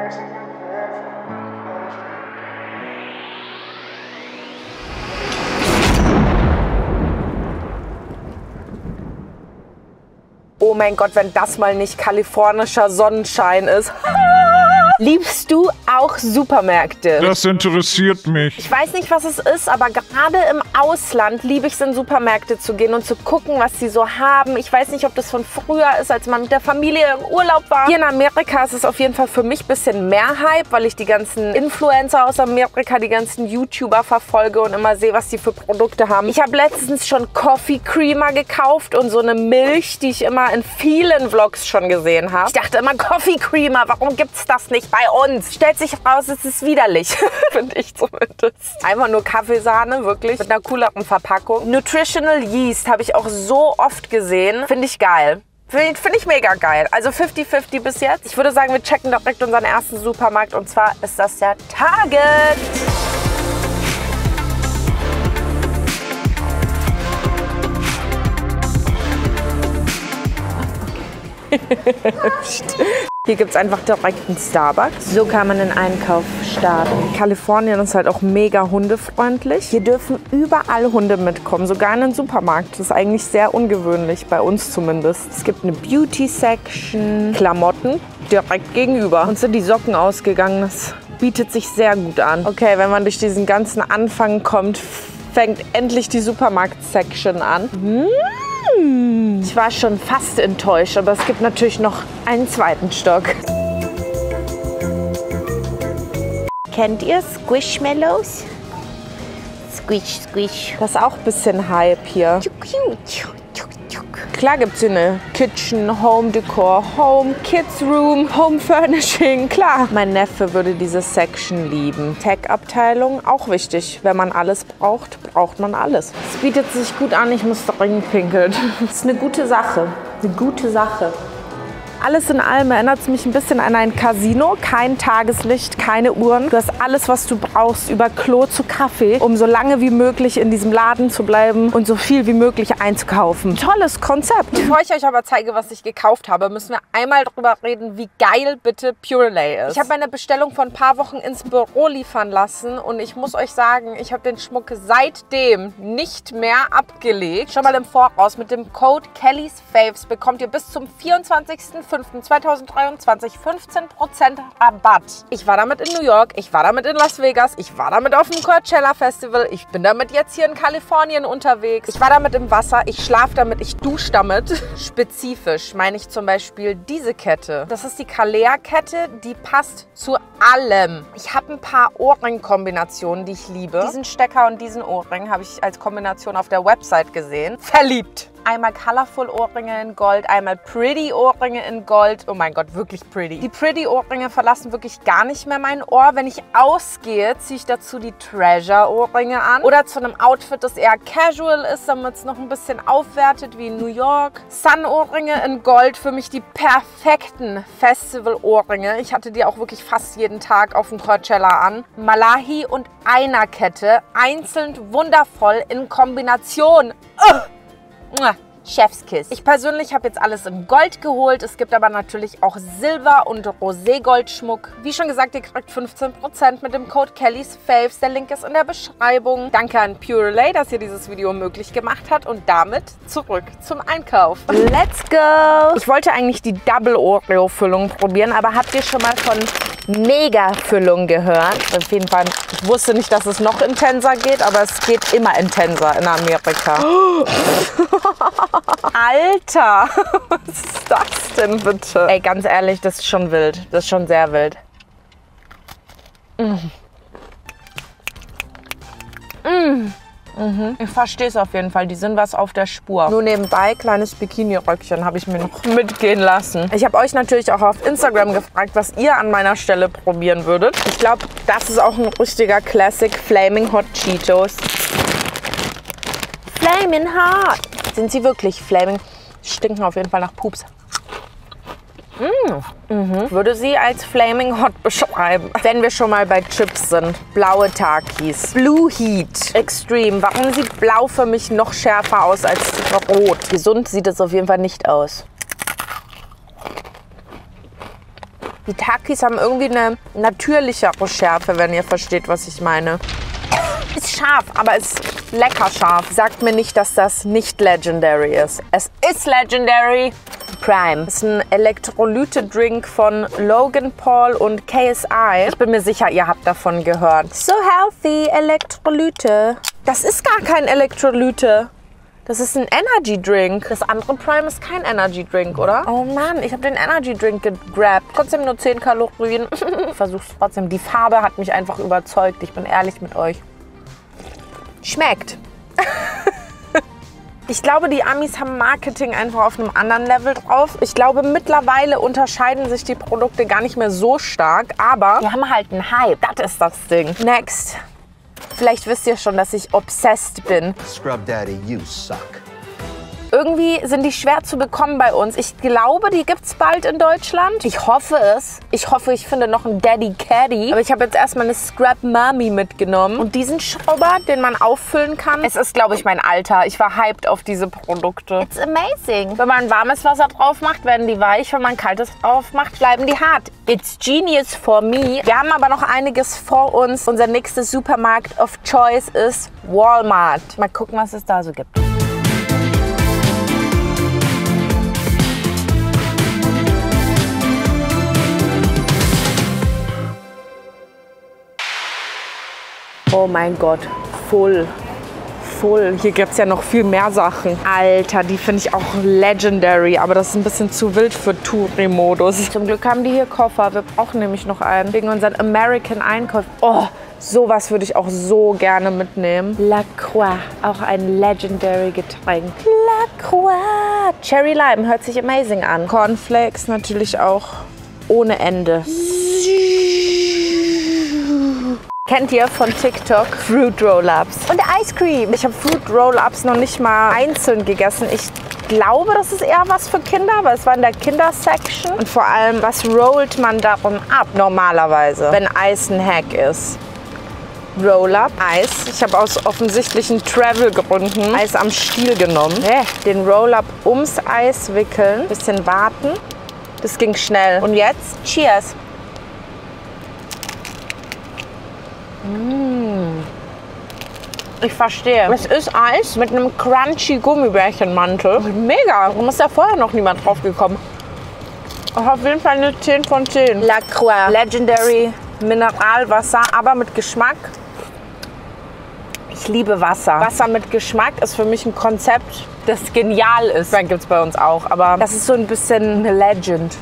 Oh mein Gott, wenn das mal nicht kalifornischer Sonnenschein ist. Liebst du auch Supermärkte? Das interessiert mich. Ich weiß nicht, was es ist, aber gerade im Ausland liebe ich es, in Supermärkte zu gehen und zu gucken, was sie so haben. Ich weiß nicht, ob das von früher ist, als man mit der Familie im Urlaub war. Hier in Amerika ist es auf jeden Fall für mich ein bisschen mehr Hype, weil ich die ganzen Influencer aus Amerika, die ganzen YouTuber verfolge und immer sehe, was die für Produkte haben. Ich habe letztens schon Coffee Creamer gekauft und so eine Milch, die ich immer in vielen Vlogs schon gesehen habe. Ich dachte immer, Coffee Creamer, warum gibt es das nicht bei uns? Stellt sich raus, es ist widerlich. Finde ich zumindest. Einfach nur Kaffeesahne, wirklich. Mit einer cooleren Verpackung. Nutritional Yeast habe ich auch so oft gesehen. Finde ich geil. Finde ich mega geil. Also 50-50 bis jetzt. Ich würde sagen, wir checken direkt unseren ersten Supermarkt. Und zwar ist das der Target. Hier gibt es einfach direkt einen Starbucks. So kann man den Einkauf starten. Kalifornien ist halt auch mega hundefreundlich. Hier dürfen überall Hunde mitkommen, sogar in den Supermarkt. Das ist eigentlich sehr ungewöhnlich, bei uns zumindest. Es gibt eine Beauty-Section, Klamotten direkt gegenüber. Uns sind die Socken ausgegangen, das bietet sich sehr gut an. Okay, wenn man durch diesen ganzen Anfang kommt, fängt endlich die Supermarkt-Section an. Ich war schon fast enttäuscht, aber es gibt natürlich noch einen zweiten Stock. Kennt ihr Squishmallows? Squish, squish. Das ist auch ein bisschen Hype hier. Klar gibt es hier eine Kitchen, Home Decor, Home, Kids Room, Home Furnishing. Klar, mein Neffe würde diese Section lieben. Tech-Abteilung, auch wichtig. Wenn man alles braucht, braucht man alles. Es bietet sich gut an, ich muss dringend pinkeln. Das ist eine gute Sache. Eine gute Sache. Alles in allem erinnert es mich ein bisschen an ein Casino. Kein Tageslicht, keine Uhren. Du hast alles, was du brauchst, über Klo zu Kaffee, um so lange wie möglich in diesem Laden zu bleiben und so viel wie möglich einzukaufen. Tolles Konzept. Bevor ich euch aber zeige, was ich gekauft habe, müssen wir einmal drüber reden, wie geil bitte Purelay ist. Ich habe meine Bestellung vor ein paar Wochen ins Büro liefern lassen und ich muss euch sagen, ich habe den Schmuck seitdem nicht mehr abgelegt. Schon mal im Voraus mit dem Code Kellys Faves bekommt ihr bis zum 24.05.2023 15% Rabatt. Ich war damit in New York, ich war damit in Las Vegas, ich war damit auf dem Coachella Festival, ich bin damit jetzt hier in Kalifornien unterwegs, ich war damit im Wasser, ich schlafe damit, ich dusche damit. Spezifisch meine ich zum Beispiel diese Kette. Das ist die Kalea-Kette, die passt zu allem. Ich habe ein paar Ohrring-Kombinationen, die ich liebe. Diesen Stecker und diesen Ohrring habe ich als Kombination auf der Website gesehen. Verliebt! Einmal Colorful Ohrringe in Gold, einmal Pretty Ohrringe in Gold. Oh mein Gott, wirklich pretty. Die Pretty Ohrringe verlassen wirklich gar nicht mehr mein Ohr. Wenn ich ausgehe, ziehe ich dazu die Treasure Ohrringe an. Oder zu einem Outfit, das eher casual ist, damit es noch ein bisschen aufwertet, wie in New York. Sun Ohrringe in Gold, für mich die perfekten Festival Ohrringe. Ich hatte die auch wirklich fast jeden Tag auf dem Coachella an. Malahi und Einer-Kette, einzeln wundervoll in Kombination. Chefskiss. Ich persönlich habe jetzt alles in Gold geholt. Es gibt aber natürlich auch Silber- und Roségoldschmuck. Wie schon gesagt, ihr kriegt 15% mit dem Code Kellys Faves. Der Link ist in der Beschreibung. Danke an Purelay, dass ihr dieses Video möglich gemacht hat. Und damit zurück zum Einkauf. Let's go! Ich wollte eigentlich die Double Oreo Füllung probieren, aber habt ihr schon mal von Mega-Füllung gehört? Auf jeden Fall, ich wusste nicht, dass es noch intenser geht, aber es geht immer intenser in Amerika. Alter, was ist das denn bitte? Ey, ganz ehrlich, das ist schon wild. Das ist schon sehr wild. Ich verstehe es auf jeden Fall. Die sind was auf der Spur. Nur nebenbei, kleines Bikini-Röckchen habe ich mir noch mitgehen lassen. Ich habe euch natürlich auch auf Instagram gefragt, was ihr an meiner Stelle probieren würdet. Ich glaube, das ist auch ein richtiger Classic. Flaming Hot Cheetos. Flaming Hot. Sind sie wirklich Flaming? Stinken auf jeden Fall nach Pups. Würde sie als Flaming Hot beschreiben. Wenn wir schon mal bei Chips sind. Blaue Takis. Blue Heat Extreme. Warum sieht blau für mich noch schärfer aus als rot? Gesund sieht es auf jeden Fall nicht aus. Die Takis haben irgendwie eine natürlichere Schärfe, wenn ihr versteht, was ich meine. Ist scharf, aber ist lecker scharf. Sagt mir nicht, dass das nicht Legendary ist. Es ist Legendary. Prime. Das ist ein Elektrolyte-Drink von Logan Paul und KSI. Ich bin mir sicher, ihr habt davon gehört. So healthy, Elektrolyte. Das ist gar kein Elektrolyte. Das ist ein Energy Drink. Das andere Prime ist kein Energy Drink, oder? Oh Mann, ich habe den Energy Drink gegrabt. Trotzdem nur 10 Kalorien. Ich versuch's trotzdem. Die Farbe hat mich einfach überzeugt. Ich bin ehrlich mit euch. Schmeckt. Ich glaube, die Amis haben Marketing einfach auf einem anderen Level drauf. Ich glaube, mittlerweile unterscheiden sich die Produkte gar nicht mehr so stark. Aber wir haben halt einen Hype. Das ist das Ding. Next. Vielleicht wisst ihr schon, dass ich obsessed bin. Scrub Daddy, you suck. Irgendwie sind die schwer zu bekommen bei uns. Ich glaube, die gibt's bald in Deutschland. Ich hoffe es. Ich hoffe, ich finde noch einen Daddy Caddy. Aber ich habe jetzt erstmal eine Scrub Mami mitgenommen. Und diesen Schrubber, den man auffüllen kann. Es ist, glaube ich, mein Alter. Ich war hyped auf diese Produkte. It's amazing. Wenn man warmes Wasser drauf macht, werden die weich. Wenn man kaltes drauf macht, bleiben die hart. It's genius for me. Wir haben aber noch einiges vor uns. Unser nächstes Supermarkt of Choice ist Walmart. Mal gucken, was es da so gibt. Oh mein Gott, full. Hier gibt es ja noch viel mehr Sachen. Alter, die finde ich auch legendary, aber das ist ein bisschen zu wild für Touri-Modus. Zum Glück haben die hier Koffer. Wir brauchen nämlich noch einen wegen unseren American Einkäufen. Oh, sowas würde ich auch so gerne mitnehmen. La Croix, auch ein legendary Getränk. La Croix. Cherry Lime, hört sich amazing an. Cornflakes natürlich auch ohne Ende. Kennt ihr von TikTok Fruit Roll-Ups und Ice Cream? Ich habe Fruit Roll-Ups noch nicht mal einzeln gegessen. Ich glaube, das ist eher was für Kinder, weil es war in der Kindersection. Und vor allem, was rollt man darum ab normalerweise, wenn Eis ein Hack ist? Roll-Up, Eis. Ich habe aus offensichtlichen Travel-Gründen Eis am Stiel genommen. Den Roll-Up ums Eis wickeln, bisschen warten. Das ging schnell. Und jetzt, cheers. Ich verstehe. Es ist Eis mit einem crunchy Gummibärchenmantel. Mega. Da ist ja vorher noch niemand drauf gekommen. Auf jeden Fall eine 10 von 10. La Croix. Legendary Mineralwasser, aber mit Geschmack. Ich liebe Wasser. Wasser mit Geschmack ist für mich ein Konzept, das genial ist. Das gibt es bei uns auch, aber das ist so ein bisschen eine Legend.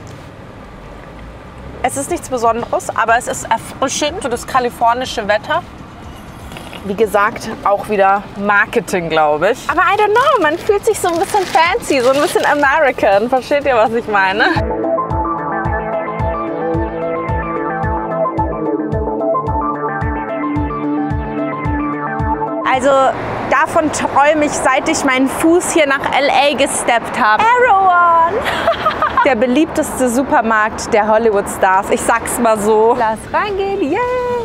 Es ist nichts Besonderes, aber es ist erfrischend für das kalifornische Wetter. Wie gesagt, auch wieder Marketing, glaube ich. Aber I don't know, man fühlt sich so ein bisschen fancy, so ein bisschen American. Versteht ihr, was ich meine? Also davon träume ich, seit ich meinen Fuß hier nach L.A. gesteppt habe. Erewhon! Der beliebteste Supermarkt der Hollywood-Stars. Ich sag's mal so. Lass reingehen, yay!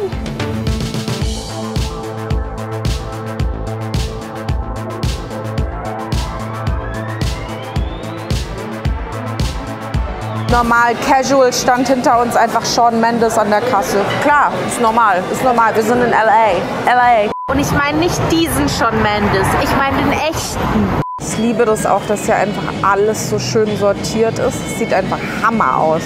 Normal, casual stand hinter uns einfach Shawn Mendes an der Kasse. Klar, ist normal, ist normal. Wir sind in L.A. Und ich meine nicht diesen Shawn Mendes, ich meine den echten. Ich liebe das auch, dass hier einfach alles so schön sortiert ist. Es sieht einfach Hammer aus.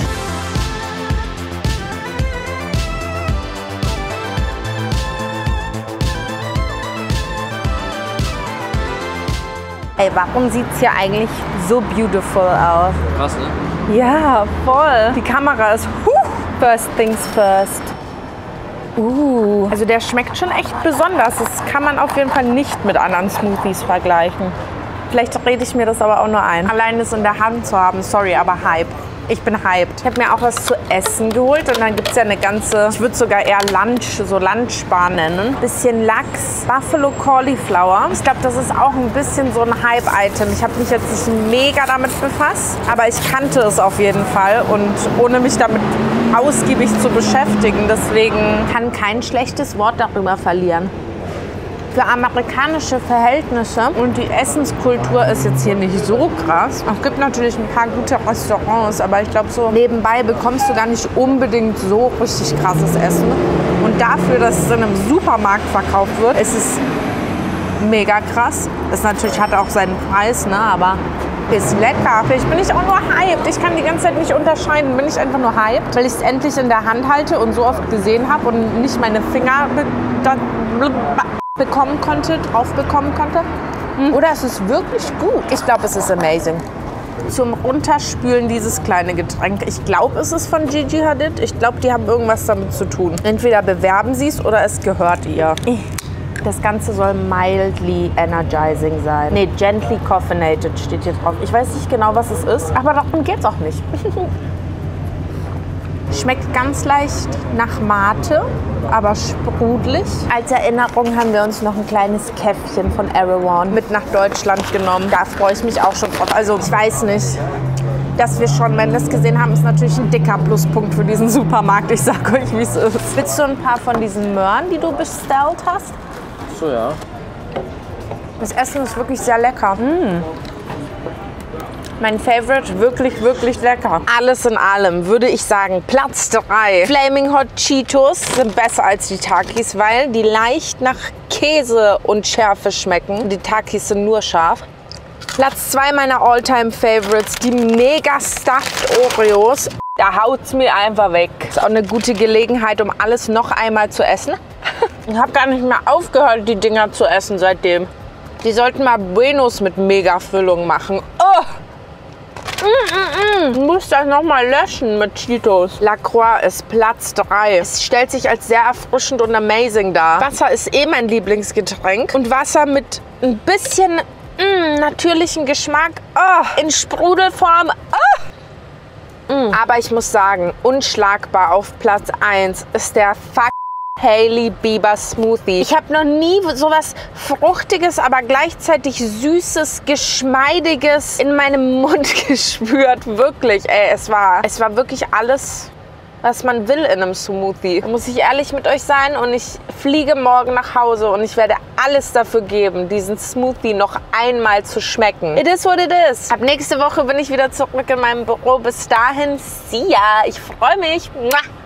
Ey, warum sieht es hier eigentlich so beautiful aus? Krass, ne? Ja, voll. Die Kamera ist first things first. Also der schmeckt schon echt besonders. Das kann man auf jeden Fall nicht mit anderen Smoothies vergleichen. Vielleicht rede ich mir das aber auch nur ein. Allein das in der Hand zu haben, sorry, aber Hype. Ich bin hyped. Ich habe mir auch was zu essen geholt und dann gibt es ja eine ganze, ich würde sogar eher Lunch, so Lunchbar nennen. Bisschen Lachs, Buffalo Cauliflower. Ich glaube, das ist auch ein bisschen so ein Hype-Item. Ich habe mich jetzt nicht mega damit befasst, aber ich kannte es auf jeden Fall und ohne mich damit ausgiebig zu beschäftigen. Deswegen kann kein schlechtes Wort darüber verlieren. Für amerikanische Verhältnisse und die Essenskultur ist jetzt hier nicht so krass. Es gibt natürlich ein paar gute Restaurants, aber ich glaube, so nebenbei bekommst du gar nicht unbedingt so richtig krasses Essen. Und dafür, dass es in einem Supermarkt verkauft wird, ist es mega krass. Das natürlich hat auch seinen Preis, ne? Aber ist lecker. Ich bin nicht auch nur hyped. Ich kann die ganze Zeit nicht unterscheiden. Bin ich einfach nur hyped, weil ich es endlich in der Hand halte und so oft gesehen habe und nicht meine Finger bekommen konnte, drauf bekommen konnte. Oder es ist wirklich gut. Ich glaube, es ist amazing. Zum Runterspülen dieses kleine Getränk. Ich glaube, es ist von Gigi Hadid. Ich glaube, die haben irgendwas damit zu tun. Entweder bewerben sie es oder es gehört ihr. Das Ganze soll mildly energizing sein. Nee, gently caffeinated steht hier drauf. Ich weiß nicht genau, was es ist, aber darum geht es auch nicht. Schmeckt ganz leicht nach Mate, aber sprudelig. Als Erinnerung haben wir uns noch ein kleines Käffchen von Erewhon mit nach Deutschland genommen. Da freue ich mich auch schon drauf. Also ich weiß nicht, dass wir schon, wenn wir es gesehen haben, ist natürlich ein dicker Pluspunkt für diesen Supermarkt. Ich sag euch, wie es ist. Willst du ein paar von diesen Möhren, die du bestellt hast? So, ja. Das Essen ist wirklich sehr lecker. Mein Favorite, wirklich, wirklich lecker. Alles in allem würde ich sagen, Platz 3. Flaming Hot Cheetos sind besser als die Takis, weil die leicht nach Käse und Schärfe schmecken. Die Takis sind nur scharf. Platz 2 meiner All-Time Favorites, die Mega Stuffed Oreos. Da haut's mir einfach weg. Ist auch eine gute Gelegenheit, um alles noch einmal zu essen. Ich habe gar nicht mehr aufgehört, die Dinger zu essen seitdem. Die sollten mal Buenos mit Mega-Füllung machen. Oh! Ich muss das nochmal löschen mit Cheetos. Lacroix ist Platz 3. Es stellt sich als sehr erfrischend und amazing dar. Wasser ist eh mein Lieblingsgetränk. Und Wasser mit ein bisschen natürlichen Geschmack. Oh, in Sprudelform. Oh. Aber ich muss sagen, unschlagbar auf Platz 1 ist der Hailey Bieber Smoothie. Ich habe noch nie sowas Fruchtiges, aber gleichzeitig Süßes, Geschmeidiges in meinem Mund gespürt. Wirklich, ey, es war wirklich alles, was man will in einem Smoothie. Da muss ich ehrlich mit euch sein und ich fliege morgen nach Hause und ich werde alles dafür geben, diesen Smoothie noch einmal zu schmecken. It is what it is. Ab nächste Woche bin ich wieder zurück in meinem Büro. Bis dahin, see ya. Ich freue mich. Mua.